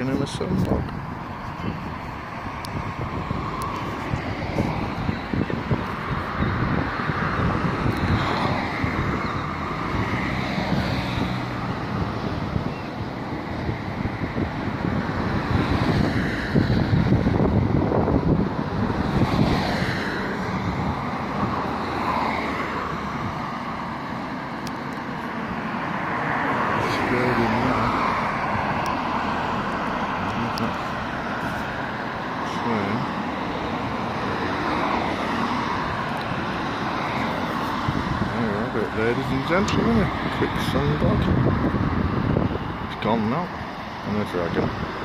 giving him a sunblock. Ladies and gentlemen, a quick sunblock. It's gone now. And a dragon.